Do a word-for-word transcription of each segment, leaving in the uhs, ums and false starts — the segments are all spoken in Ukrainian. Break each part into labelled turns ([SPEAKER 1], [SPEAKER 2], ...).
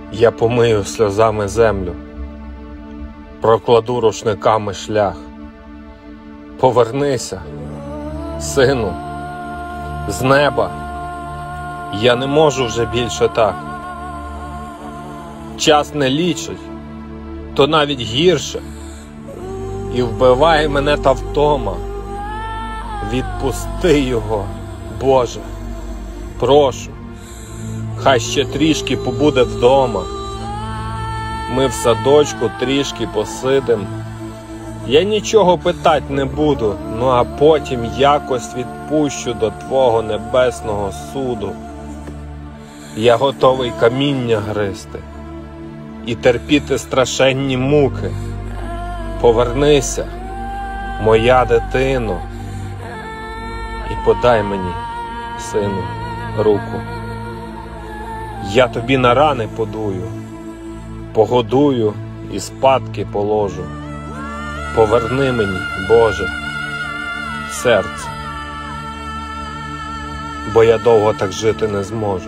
[SPEAKER 1] Я помию сльозами землю, прокладу рушниками шлях. Повернися, сину, з неба, я не можу вже більше так. Час не лічить, то навіть гірше, і вбиває мене та втома. Відпусти його, Боже, прошу, хай ще трішки побуде вдома. Ми в садочку трішки посидим. Я нічого питать не буду, ну а потім якось відпущу до Твого небесного суду. Я готовий каміння гризти і терпіти страшенні муки. Повернися, моя дитино, і подай мені, сину, руку. Я тобі на рани подую, погодую і спадки положу. Поверни мені, Боже, серце, бо я довго так жити не зможу.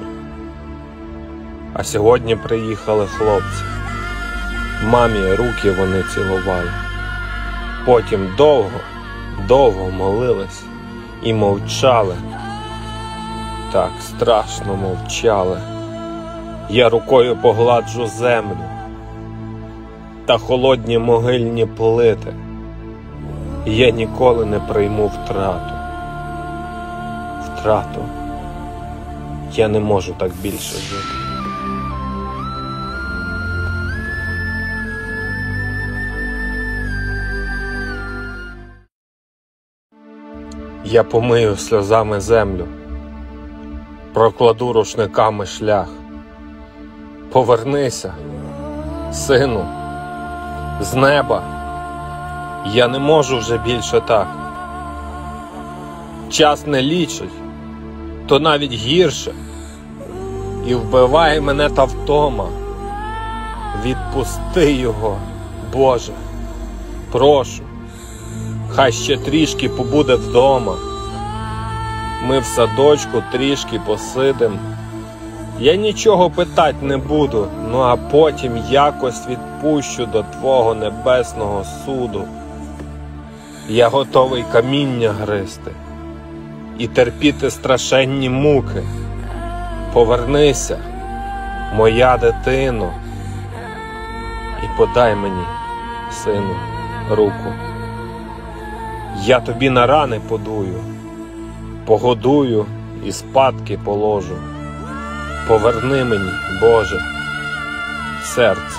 [SPEAKER 1] А сьогодні приїхали хлопці, мамі руки вони цілували. Потім довго, довго молились і мовчали. Так страшно мовчали. Я рукою погладжу землю та холодні могильні плити. Я ніколи не прийму втрату. Втрату. Я не можу так більше жити. Я помию сльозами землю, прокладу рушниками шлях. Повернися, сину, з неба, я не можу вже більше так. Час не лічить, то навіть гірше, і вбиває мене та втома. Відпусти його, Боже, прошу, хай ще трішки побуде вдома. Ми в садочку трішки посидим. Я нічого питать не буду, ну а потім якось відпущу до Твого небесного суду. Я готовий каміння гризти і терпіти страшенні муки. Повернися, моя дитино, і подай мені, сину, руку. Я тобі на рани подую, погодую і спадки положу. Поверни мені, Боже, серце,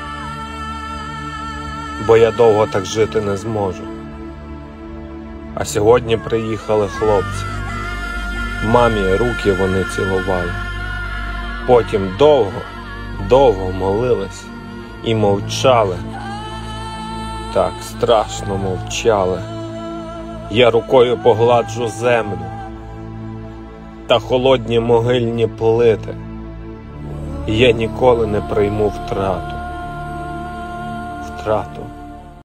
[SPEAKER 1] бо я довго так жити не зможу. А сьогодні приїхали хлопці, мамі руки вони цілували. Потім довго, довго молились і мовчали. Так страшно мовчали. Я рукою погладжу землю та холодні могильні плити. Я ніколи не прийму втрату. Втрату.